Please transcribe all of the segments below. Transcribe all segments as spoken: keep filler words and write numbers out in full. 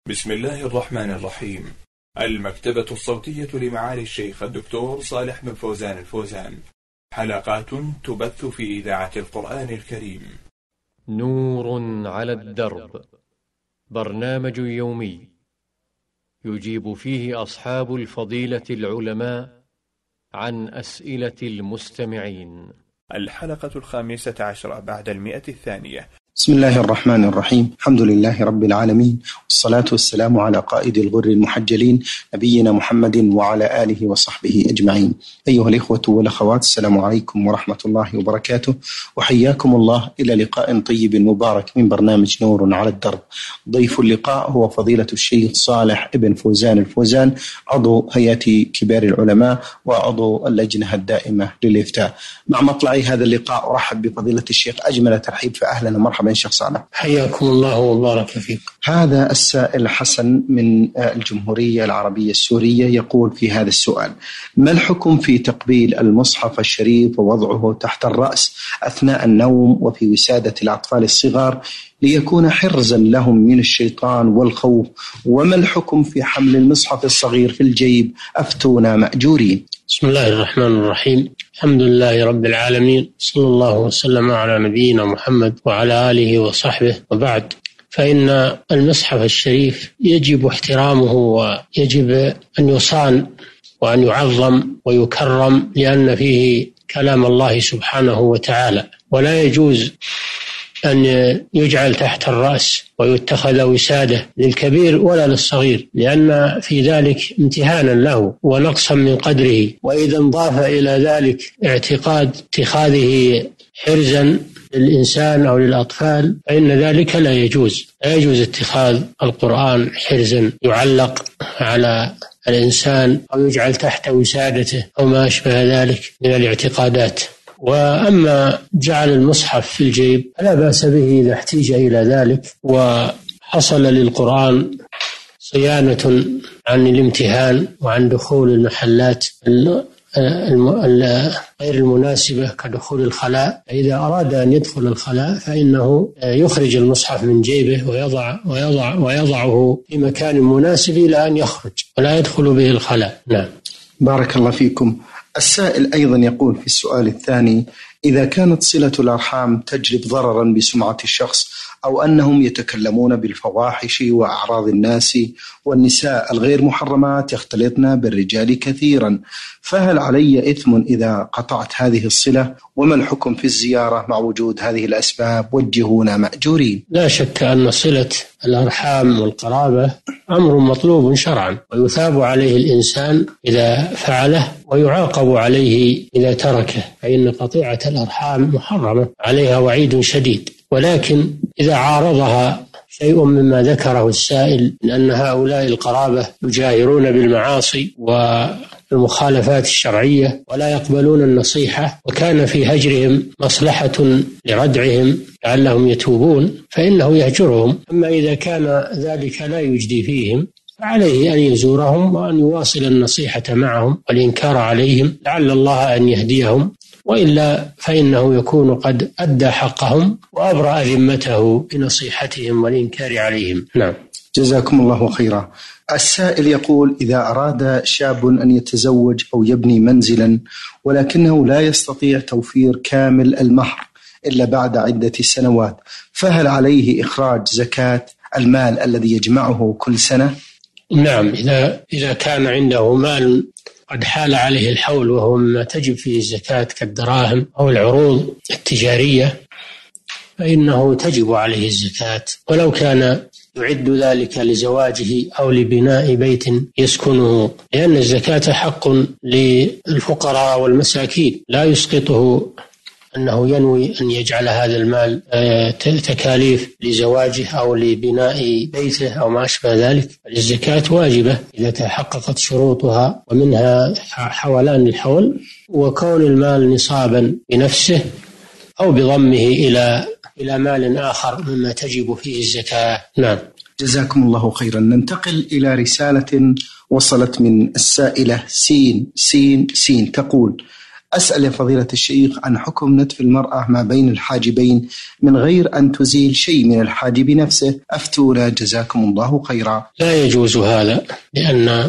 بسم الله الرحمن الرحيم. المكتبة الصوتية لمعالي الشيخ الدكتور صالح بن فوزان الفوزان، حلقات تبث في إذاعة القرآن الكريم. نور على الدرب، برنامج يومي يجيب فيه أصحاب الفضيلة العلماء عن أسئلة المستمعين. الحلقة الخامسة عشرة بعد المئة الثانية. بسم الله الرحمن الرحيم. الحمد لله رب العالمين، والصلاة والسلام على قائد الغر المحجلين نبينا محمد وعلى آله وصحبه أجمعين. أيها الإخوة والأخوات، السلام عليكم ورحمة الله وبركاته، وحياكم الله إلى لقاء طيب مبارك من برنامج نور على الدرب. ضيف اللقاء هو فضيلة الشيخ صالح بن فوزان الفوزان، عضو هيئة كبار العلماء وعضو اللجنة الدائمة للإفتاء. مع مطلع هذا اللقاء أرحب بفضيلة الشيخ أجمل ترحيب، فأهلا ومرحبا شيخ صالح. حياكم الله وبارك فيكم. هذا السائل حسن من الجمهورية العربية السورية يقول في هذا السؤال: ما الحكم في تقبيل المصحف الشريف ووضعه تحت الرأس أثناء النوم وفي وسادة الأطفال الصغار ليكون حرزا لهم من الشيطان والخوف؟ وما الحكم في حمل المصحف الصغير في الجيب؟ أفتونا مأجورين. بسم الله الرحمن الرحيم. الحمد لله رب العالمين، صلى الله وسلم على نبينا محمد وعلى آله وصحبه، وبعد. فإن المصحف الشريف يجب احترامه ويجب أن يصان وأن يعظم ويكرم، لأن فيه كلام الله سبحانه وتعالى، ولا يجوز أن يجعل تحت الرأس ويتخذ وسادة للكبير ولا للصغير، لأن في ذلك امتهانا له ونقصا من قدره. وإذا انضاف إلى ذلك اعتقاد اتخاذه حرزا للإنسان أو للأطفال فإن ذلك لا يجوز. لا يجوز اتخاذ القرآن حرزا يعلق على الإنسان أو يجعل تحت وسادته أو ما أشبه ذلك من الاعتقادات. وأما جعل المصحف في الجيب فلا بأس به إذا احتيج إلى ذلك وحصل للقرآن صيانة عن الامتهان وعن دخول المحلات غير المناسبة كدخول الخلاء. إذا أراد أن يدخل الخلاء فإنه يخرج المصحف من جيبه ويضع ويضع ويضعه في مكان مناسب إلى أن يخرج، ولا يدخل به الخلاء. نعم. بارك الله فيكم. السائل أيضا يقول في السؤال الثاني: إذا كانت صلة الأرحام تجلب ضررا بسمعة الشخص، أو أنهم يتكلمون بالفواحش وأعراض الناس، والنساء الغير محرمات يختلطن بالرجال كثيرا، فهل علي إثم إذا قطعت هذه الصلة؟ وما الحكم في الزيارة مع وجود هذه الأسباب؟ وجهونا مأجورين. لا شك أن صلة الأرحام والقرابة أمر مطلوب شرعا، ويثاب عليه الإنسان إذا فعله ويعاقب عليه إذا تركه، فإن قطيعة الأرحام محرمة عليها وعيد شديد. ولكن إذا عارضها شيء مما ذكره السائل من أن هؤلاء القرابة يجاهرون بالمعاصي والمخالفات الشرعية ولا يقبلون النصيحة، وكان في هجرهم مصلحة لردعهم لعلهم يتوبون، فإنه يهجرهم. أما إذا كان ذلك لا يجدي فيهم فعليه أن يزورهم وأن يواصل النصيحة معهم والإنكار عليهم لعل الله أن يهديهم، وإلا فإنه يكون قد أدى حقهم وأبرأ ذمته بنصيحتهم والإنكار عليهم. نعم. جزاكم الله خيرا. السائل يقول: إذا أراد شاب أن يتزوج أو يبني منزلا ولكنه لا يستطيع توفير كامل المهر إلا بعد عدة سنوات، فهل عليه إخراج زكاة المال الذي يجمعه كل سنة؟ نعم. إذا إذا كان عنده مال قد حال عليه الحول وهو ما تجب فيه الزكاة كالدراهم أو العروض التجارية فإنه تجب عليه الزكاة، ولو كان يعد ذلك لزواجه أو لبناء بيت يسكنه، لأن الزكاة حق للفقراء والمساكين، لا يسقطه أنه ينوي أن يجعل هذا المال تكاليف لزواجه أو لبناء بيته أو ما أشبه ذلك. الزكاة واجبة إذا تحققت شروطها، ومنها حولان الحول، وكون المال نصابا بنفسه أو بضمه إلى إلى مال آخر مما تجب فيه الزكاة. نعم. جزاكم الله خيرا. ننتقل إلى رسالة وصلت من السائلة سين سين سين تقول: أسأل يا فضيلة الشيخ عن حكم نتف المرأة ما بين الحاجبين من غير أن تزيل شيء من الحاجب نفسه، أفتونا جزاكم الله خيرا. لا يجوز هذا، لأن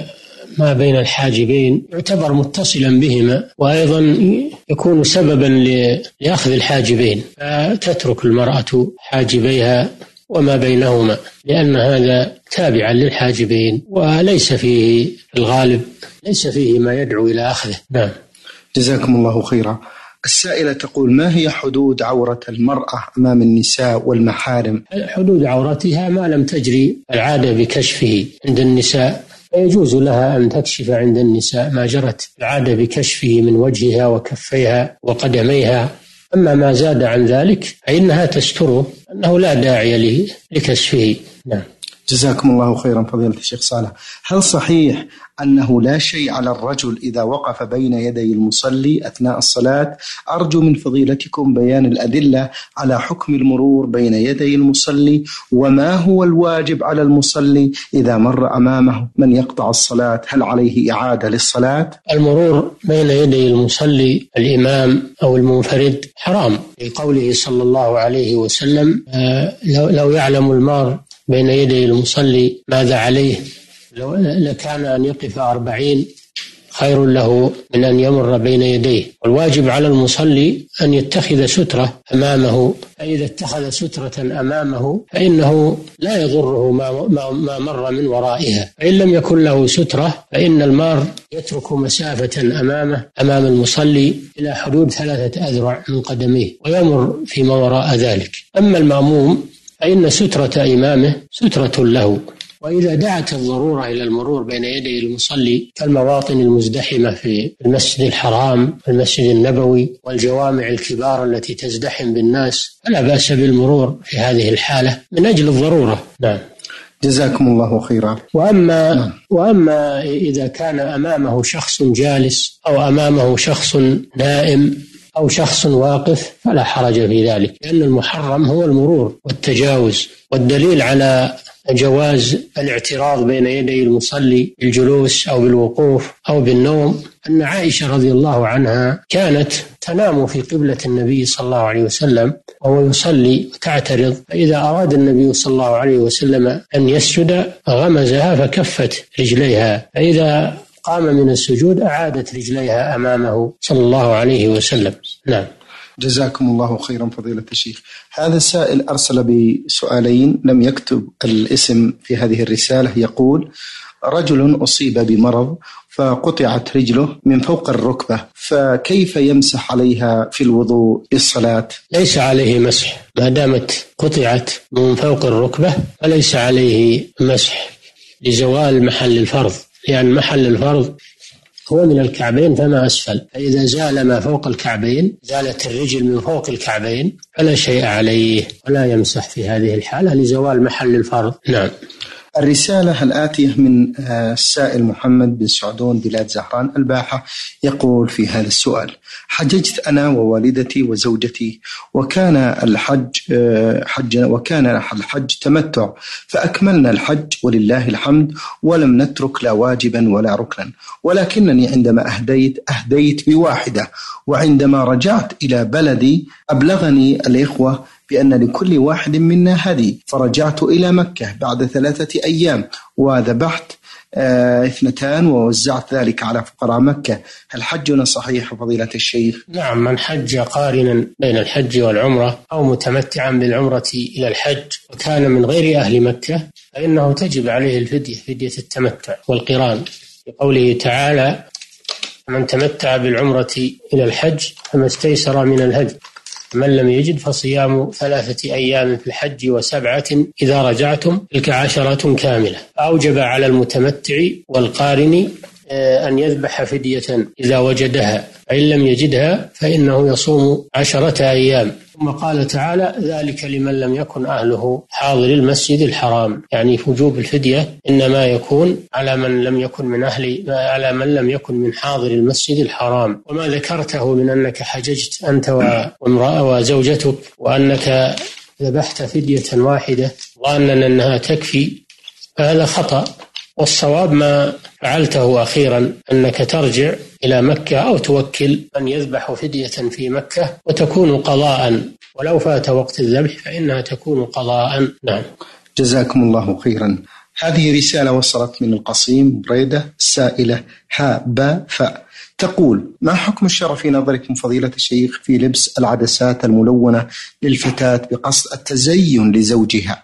ما بين الحاجبين يعتبر متصلا بهما، وأيضا يكون سببا لأخذ الحاجبين، فتترك المرأة حاجبيها وما بينهما، لأن هذا تابعا للحاجبين وليس فيه الغالب ليس فيه ما يدعو إلى أخذه. نعم. جزاكم الله خيرا. السائلة تقول: ما هي حدود عورة المرأة أمام النساء والمحارم؟ حدود عورتها ما لم تجري العادة بكشفه عند النساء، فيجوز لها أن تكشف عند النساء ما جرت العادة بكشفه من وجهها وكفيها وقدميها. أما ما زاد عن ذلك فإنها تستره، أنه لا داعي لكشفه. نعم. جزاكم الله خيرا فضيلة الشيخ صالح. هل صحيح أنه لا شيء على الرجل إذا وقف بين يدي المصلي أثناء الصلاة؟ أرجو من فضيلتكم بيان الأدلة على حكم المرور بين يدي المصلي، وما هو الواجب على المصلي إذا مر أمامه من يقطع الصلاة، هل عليه إعادة للصلاة؟ المرور بين يدي المصلي الإمام أو المنفرد حرام، لقوله صلى الله عليه وسلم: لو يعلم المار بين يدي المصلي ماذا عليه لكان أن يقف أربعين خير له من أن يمر بين يديه. والواجب على المصلي أن يتخذ سترة أمامه، فإذا اتخذ سترة أمامه فإنه لا يضره ما, ما مر من ورائها. فإن لم يكن له سترة فإن المار يترك مسافة أمامه أمام المصلي إلى حدود ثلاثة أذرع من قدميه ويمر فيما وراء ذلك. أما المأموم فإن سترة إمامه سترة له. وإذا دعت الضرورة إلى المرور بين يدي المصلي كالمواطن المزدحمة في المسجد الحرام والمسجد النبوي والجوامع الكبار التي تزدحم بالناس، فلا بأس بالمرور في هذه الحالة من أجل الضرورة. نعم. جزاكم الله خيرا. وأما, نعم. وأما إذا كان أمامه شخص جالس أو أمامه شخص نائم أو شخص واقف فلا حرج في ذلك، لأن المحرم هو المرور والتجاوز. والدليل على جواز الاعتراض بين يدي المصلي بالجلوس أو بالوقوف أو بالنوم أن عائشة رضي الله عنها كانت تنام في قبلة النبي صلى الله عليه وسلم وهو يصلي وتعترض، فإذا أراد النبي صلى الله عليه وسلم أن يسجد غمزها فكفت رجليها، فإذا قام من السجود أعادت رجليها أمامه صلى الله عليه وسلم. نعم. جزاكم الله خيرا فضيلة الشيخ. هذا السائل أرسل بسؤالين لم يكتب الاسم في هذه الرسالة. يقول: رجل أصيب بمرض فقطعت رجله من فوق الركبة، فكيف يمسح عليها في الوضوء للصلاة؟ ليس عليه مسح ما دامت قطعت من فوق الركبة، فليس عليه مسح لزوال محل الفرض، لأن محل الفرض هو من الكعبين فما أسفل، فإذا زال ما فوق الكعبين، زالت الرجل من فوق الكعبين، فلا شيء عليه ولا يمسح في هذه الحالة لزوال محل الفرض. نعم. الرسالة الآتية من السائل محمد بن سعدون بلاد زهران الباحة، يقول في هذا السؤال: حججت أنا ووالدتي وزوجتي، وكان الحج حج وكان الحج تمتع، فأكملنا الحج ولله الحمد، ولم نترك لا واجبا ولا ركنا، ولكنني عندما أهديت أهديت بواحدة، وعندما رجعت إلى بلدي أبلغني الإخوة بأن لكل واحد منا هدي، فرجعت إلى مكة بعد ثلاثة أيام وذبحت آه اثنتان ووزعت ذلك على فقراء مكة. هل حجنا صحيح فضيلة الشيخ؟ نعم، من حج قارنا بين الحج والعمرة أو متمتعا بالعمرة إلى الحج وكان من غير أهل مكة فإنه تجب عليه الفدية، فدية التمتع والقران، لقوله تعالى: من تمتع بالعمرة إلى الحج فما استيسر من الهدي، من لم يجد فصيام ثلاثة أيام في الحج وسبعة إذا رجعتم، تلك عشرة كاملة. أوجب على المتمتع والقارن أن يذبح فدية إذا وجدها، فإن لم يجدها فإنه يصوم عشرة أيام. ثم قال تعالى: ذلك لمن لم يكن أهله حاضر المسجد الحرام، يعني وجوب الفدية إنما يكون على من لم يكن من أهل على من لم يكن من حاضر المسجد الحرام. وما ذكرته من أنك حججت أنت وامرأة وزوجتك وأنك ذبحت فدية واحدة ظانا أنها تكفي، فهذا خطأ، والصواب ما فعلته أخيرا، أنك ترجع إلى مكة أو توكل من يذبح فدية في مكة وتكون قضاء، ولو فات وقت الذبح فإنها تكون قضاء. نعم. جزاكم الله خيرا. هذه رسالة وصلت من القصيم بريدة، السائلة ها با فا، تقول: ما حكم الشرع في نظركم فضيلة الشيخ في لبس العدسات الملونة للفتاة بقصد التزين لزوجها؟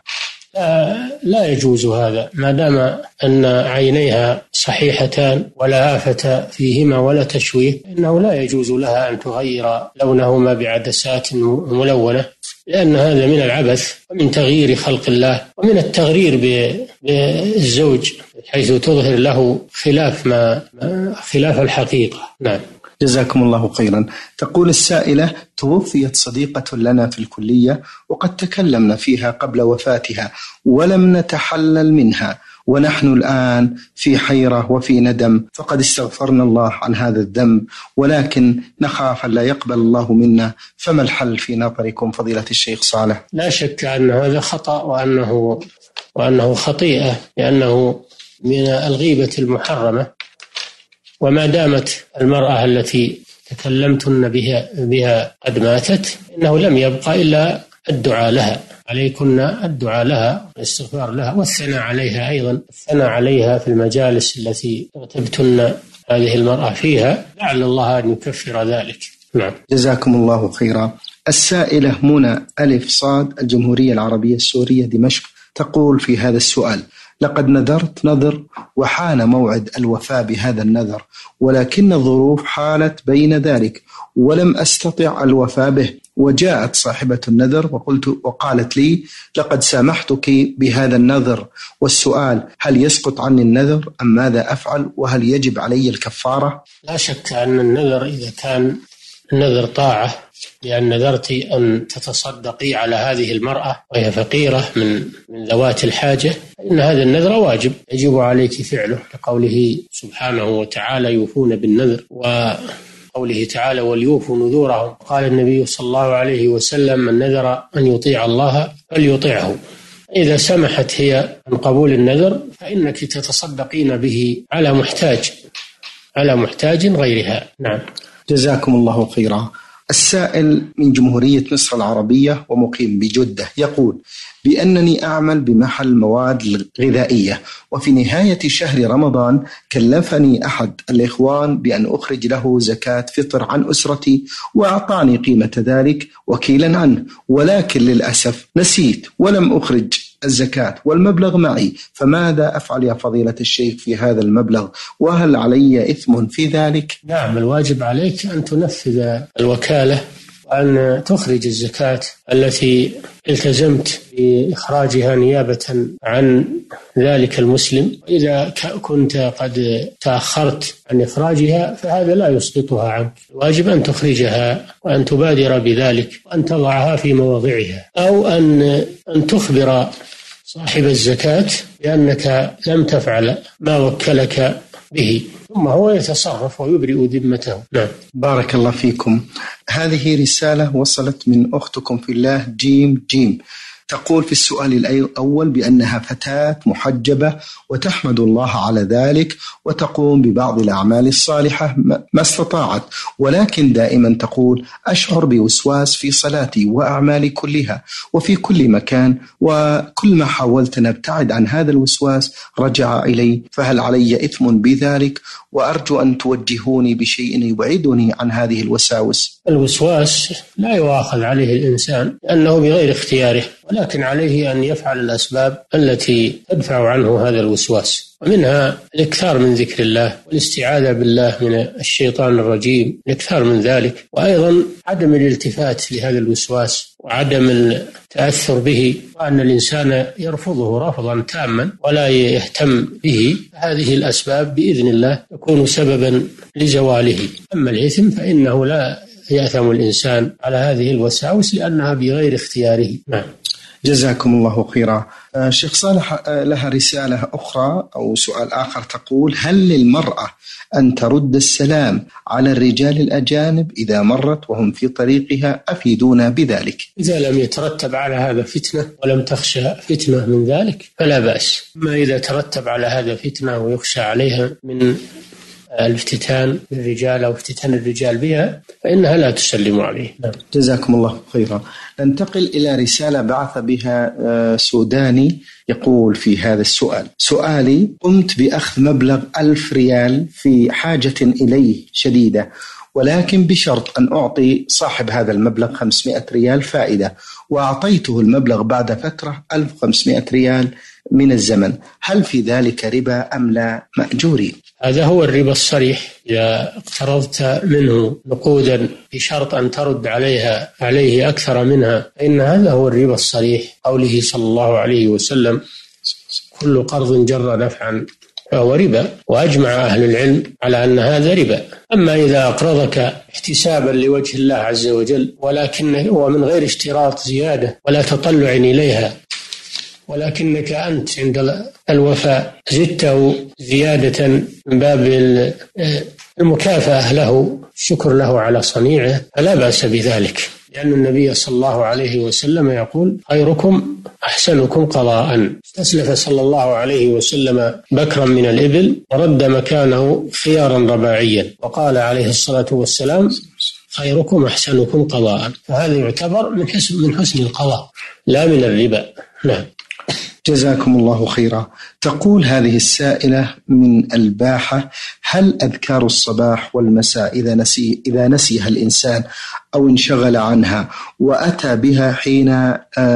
لا يجوز هذا، ما دام أن عينيها صحيحتان ولا آفة فيهما ولا تشويه، إنه لا يجوز لها أن تغير لونهما بعدسات ملونة، لأن هذا من العبث ومن تغيير خلق الله ومن التغرير بالزوج حيث تظهر له خلاف ما خلاف الحقيقة. نعم. جزاكم الله خيرا. تقول السائلة: توفيت صديقة لنا في الكلية وقد تكلمنا فيها قبل وفاتها ولم نتحلل منها، ونحن الآن في حيرة وفي ندم، فقد استغفرنا الله عن هذا الذنب ولكن نخاف لا يقبل الله منا، فما الحل في نظركم فضيلة الشيخ صالح؟ لا شك أن هذا خطأ وأنه وأنه خطيئة، لأنه من الغيبة المحرمة، وما دامت المرأة التي تكلمتن بها بها قد ماتت إنه لم يبقى إلا الدعاء لها، عليكن الدعاء لها والاستغفار لها والثناء عليها، أيضا الثناء عليها في المجالس التي اغتبتن هذه المرأة فيها، لعل الله أن يكفر ذلك. نعم. جزاكم الله خيرا. السائلة منى ألف صاد، الجمهورية العربية السورية دمشق، تقول في هذا السؤال: لقد نذرت نذر وحان موعد الوفاء بهذا النذر، ولكن الظروف حالت بين ذلك ولم أستطع الوفاء به، وجاءت صاحبة النذر وقلت وقالت لي: لقد سامحتك بهذا النذر، والسؤال: هل يسقط عني النذر أم ماذا أفعل، وهل يجب علي الكفارة؟ لا شك أن النذر إذا كان النذر طاعة، لأن نذرت أن تتصدقي على هذه المرأة وهي فقيرة من من ذوات الحاجة، إن هذا النذر واجب يجب عليك فعله، لقوله سبحانه وتعالى: يوفون بالنذر، وقوله تعالى: وليوفوا نذورهم. قال النبي صلى الله عليه وسلم: من نذر أن يطيع الله فليطيعه. إذا سمحت هي عن قبول النذر فإنك تتصدقين به على محتاج على محتاج غيرها. نعم. جزاكم الله خيرا. السائل من جمهورية مصر العربية ومقيم بجدة يقول: بأنني أعمل بمحل مواد غذائية، وفي نهاية شهر رمضان كلفني أحد الإخوان بأن أخرج له زكاة فطر عن أسرتي، وأعطاني قيمة ذلك وكيلا عنه، ولكن للأسف نسيت ولم أخرج الزكاة والمبلغ معي، فماذا أفعل يا فضيلة الشيخ في هذا المبلغ، وهل علي إثم في ذلك؟ نعم، الواجب عليك أن تنفذ الوكالة وأن تخرج الزكاة التي التزمت بإخراجها نيابة عن ذلك المسلم. إذا كنت قد تأخرت عن إخراجها فهذا لا يسقطها عنك، الواجب أن تخرجها وأن تبادر بذلك وأن تضعها في مواضعها، أو أن أن تخبر صاحب الزكاة بأنك لم تفعل ما وكلك به، ثم هو يتصرف ويبرئ ذمته. نعم. بارك الله فيكم. هذه رسالة وصلت من أختكم في الله جيم جيم، تقول في السؤال الأول بأنها فتاة محجبة وتحمد الله على ذلك وتقوم ببعض الأعمال الصالحة ما استطاعت، ولكن دائما تقول: أشعر بوسواس في صلاتي وأعمالي كلها وفي كل مكان، وكل ما حاولت أن أبتعد عن هذا الوسواس رجع إلي، فهل علي إثم بذلك؟ وأرجو أن توجهوني بشيء يبعدني عن هذه الوساوس. الوسواس لا يؤاخذ عليه الإنسان لأنه بغير اختياره، ولكن عليه أن يفعل الأسباب التي تدفع عنه هذا الوسواس، ومنها الإكثار من ذكر الله والاستعاذة بالله من الشيطان الرجيم، الإكثار من ذلك، وأيضا عدم الالتفات لهذا الوسواس وعدم التأثر به، وأن الإنسان يرفضه رفضا تاما ولا يهتم به. هذه الأسباب بإذن الله تكون سببا لزواله. أما الإثم فإنه لا يأثم الإنسان على هذه الوساوس لأنها بغير اختياره. نعم. جزاكم الله خيرا. شيخ صالح، لها رسالة أخرى أو سؤال آخر تقول: هل للمرأة أن ترد السلام على الرجال الأجانب إذا مرت وهم في طريقها؟ أفيدونا بذلك. إذا لم يترتب على هذا فتنة ولم تخشى فتنة من ذلك فلا بأس. ما إذا ترتب على هذا فتنة ويخشى عليها من الافتتان بالرجال أو افتتان الرجال بها فإنها لا تسلم عليه. نعم. جزاكم الله خيرا. ننتقل إلى رسالة بعث بها سوداني يقول في هذا السؤال: سؤالي: قمت بأخذ مبلغ ألف ريال في حاجة إليه شديدة، ولكن بشرط أن أعطي صاحب هذا المبلغ خمسمائة ريال فائدة، وأعطيته المبلغ بعد فترة ألف وخمسمائة ريال من الزمن، هل في ذلك ربا أم لا مأجورين؟ هذا هو الربا الصريح. إذا اقترضت منه نقودا بشرط أن ترد عليها عليه أكثر منها فإن هذا هو الربا الصريح. قوله صلى الله عليه وسلم: كل قرض جر نفعا فهو ربا. وأجمع أهل العلم على أن هذا ربا. أما إذا أقرضك احتسابا لوجه الله عز وجل ولكن ومن غير اشتراط زيادة ولا تطلع إليها، ولكنك أنت عند الوفاء زدته زيادة من باب المكافأة له، شكر له على صنيعه، فلا بأس بذلك، لأن النبي صلى الله عليه وسلم يقول: خيركم أحسنكم قضاء. استسلف صلى الله عليه وسلم بكرا من الإبل ورد مكانه خيارا رباعيا، وقال عليه الصلاة والسلام: خيركم أحسنكم قضاء. فهذا يعتبر من حسن من حسن القضاء لا من الربا. نعم. جزاكم الله خيرا. تقول هذه السائلة من الباحة: هل أذكار الصباح والمساء إذا نسي إذا نسيها الإنسان أو انشغل عنها وأتى بها حين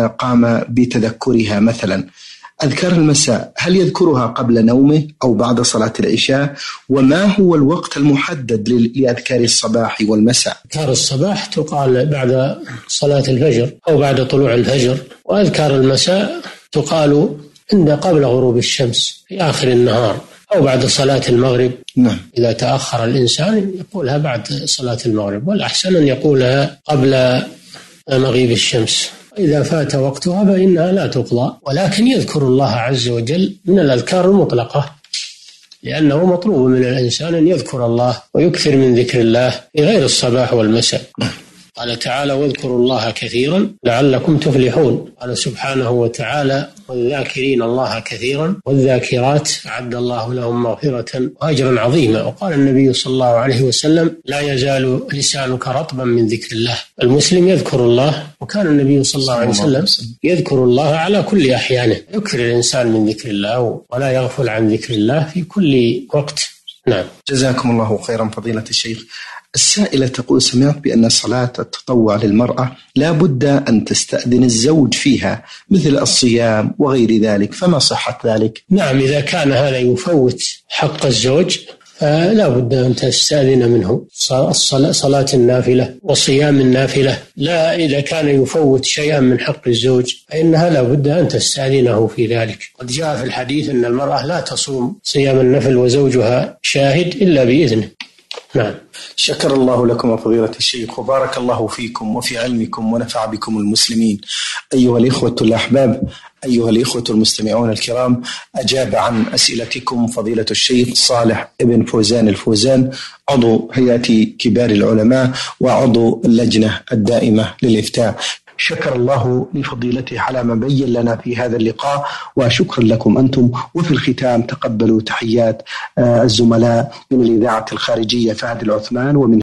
قام بتذكرها، مثلا أذكار المساء، هل يذكرها قبل نومه أو بعد صلاة العشاء؟ وما هو الوقت المحدد لأذكار الصباح والمساء؟ أذكار الصباح تقال بعد صلاة الفجر أو بعد طلوع الفجر، وأذكار المساء تقال عند قبل غروب الشمس في آخر النهار أو بعد صلاة المغرب. نعم. إذا تأخر الإنسان يقولها بعد صلاة المغرب، والأحسن أن يقولها قبل مغيب الشمس. إذا فات وقتها فإنها لا تقضى، ولكن يذكر الله عز وجل من الأذكار المطلقة، لأنه مطلوب من الإنسان أن يذكر الله ويكثر من ذكر الله في غير الصباح والمساء. قال تعالى: واذكروا الله كثيرا لعلكم تفلحون. قال سبحانه وتعالى: والذاكرين الله كثيرا والذاكرات أعد الله لهم مغفرة وأجرا عظيما. وقال النبي صلى الله عليه وسلم: لا يزال لسانك رطبا من ذكر الله. المسلم يذكر الله، وكان النبي صلى الله عليه وسلم يذكر الله على كل أحيانه. يكثر الإنسان من ذكر الله ولا يغفل عن ذكر الله في كل وقت. نعم. جزاكم الله خيرا فضيلة الشيخ. السائلة تقول: سمعت بأن صلاة التطوع للمرأة لا بد أن تستأذن الزوج فيها مثل الصيام وغير ذلك، فما صحة ذلك؟ نعم، إذا كان هذا يفوت حق الزوج فلا بد أن تستأذن منه. الصلاة صلاة النافلة وصيام النافلة، لا إذا كان يفوت شيئا من حق الزوج فإنها لا بد أن تستأذنه في ذلك. قد جاء في الحديث أن المرأة لا تصوم صيام النفل وزوجها شاهد إلا بإذنه. نعم. شكر الله لكم فضيلة الشيخ، وبارك الله فيكم وفي علمكم ونفع بكم المسلمين. أيها الإخوة الأحباب، أيها الإخوة المستمعون الكرام، أجاب عن أسئلتكم فضيلة الشيخ صالح ابن فوزان الفوزان، عضو هيئة كبار العلماء وعضو اللجنة الدائمة للإفتاء. شكر الله لفضيلته على ما بين لنا في هذا اللقاء، وشكرا لكم أنتم. وفي الختام تقبلوا تحيات الزملاء من الإذاعة الخارجية فهد العثمان ومن